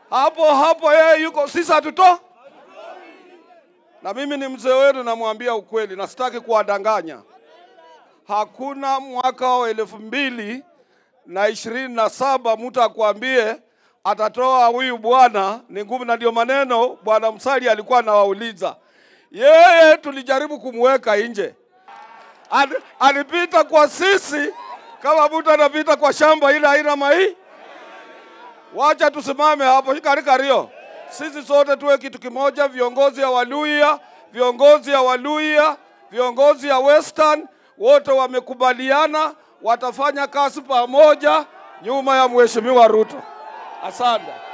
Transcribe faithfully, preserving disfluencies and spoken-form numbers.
Hapo hapo yeye yuko, sisi hatutoki. Na mimi ni mzee wenu, namwambia ukweli na sitaki kuwadanganya. Hakuna mwaka wa elfu mbili na ishirini na saba mtu akwambie atatoa huyu bwana ni ngumu, na ndio maneno bwana Msali alikuwa anawauliza. Yeye tulijaribu kumweka nje. Alipita kwa sisi kama mtu anapita kwa shamba ile haina mai. Wacha tusimame hapo katika rio. Sisi sote tuwe kitu kimoja, viongozi ya Waluhya, viongozi ya Waluhya, viongozi ya Western, wote wamekubaliana watafanya kazi pamoja nyuma ya Mheshimiwa Ruto. Asante.